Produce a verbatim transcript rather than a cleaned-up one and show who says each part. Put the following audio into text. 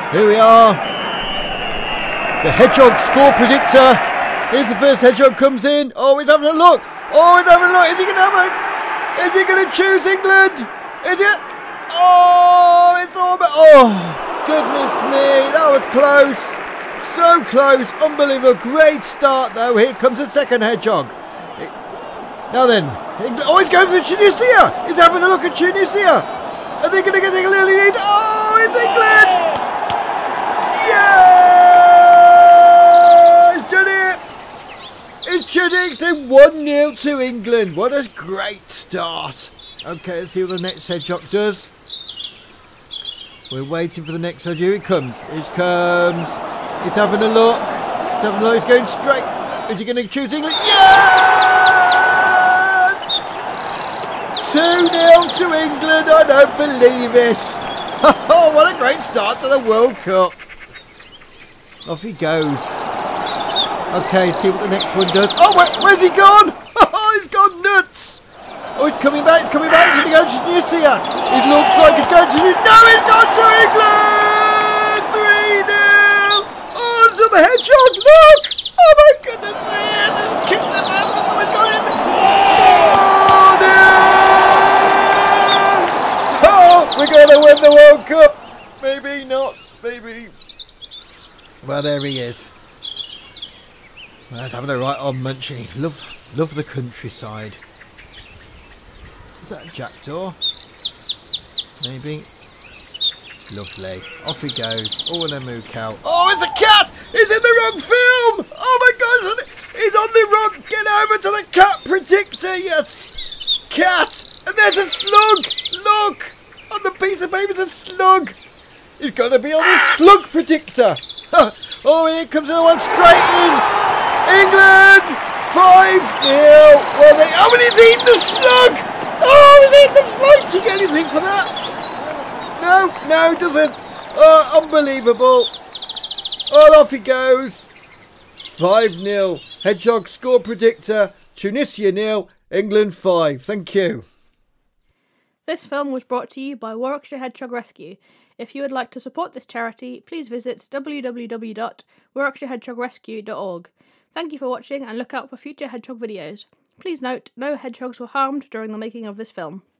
Speaker 1: Here we are. The Hedgehog Score Predictor. Here's the first Hedgehog comes in. Oh, he's having a look. Oh, he's having a look. Is he going to have a... Is he going to choose England? Is it? Oh, it's all about... Oh, goodness me. That was close. So close. Unbelievable. Great start, though. Here comes the second Hedgehog. Now then. Oh, he's going for Tunisia. He's having a look at Tunisia. Are they going to get the early lead? Oh, it's England. Yeah! He's done it. It's done it. It's one nil to England. What a great start. Okay, let's see what the next Hedgehog does. We're waiting for the next Hedgehog. Here he comes. Here he comes. He's having a look. He's having a look. He's going straight. Is he going to choose England? Yes! two nil to England. I don't believe it. Oh, what a great start to the World Cup. Off he goes. Okay, see what the next one does. Oh, where, where's he gone? Oh, he's gone nuts. Oh, he's coming back. He's coming back. He's going to go to Tunisia. It looks like he's going to... No, he's gone to England. three nil. Oh, it's another Hedgehog. Look. Oh, my goodness me. Just kicked them out. Oh, it's gone in. Oh, no. Oh, we're going to win the World Cup. Maybe not. Maybe... Well, there he is. Well, he's having a right on munching. Love, love the countryside. Is that a jackdaw? Maybe. Lovely. Off he goes. Oh, and a moo cow. Oh, it's a cat! He's in the wrong film! Oh my gosh! He's on the wrong... Get over to the cat predictor, you cat! And there's a slug! Look! On the piece of paper, there's a slug! He's going to be on the slug predictor! Oh, here comes another one straight in! England! five nil! Well, they... Oh, and he's eaten the slug! Oh, he's eaten the slug! Do you get anything for that? No, no, doesn't. Oh, unbelievable. Oh, off he goes. five nil. Hedgehog Score Predictor. Tunisia nil. England five. Thank you.
Speaker 2: This film was brought to you by Warwickshire Hedgehog Rescue. If you would like to support this charity, please visit w w w dot warwickshire hedgehog rescue dot org. Thank you for watching and look out for future hedgehog videos. Please note, no hedgehogs were harmed during the making of this film.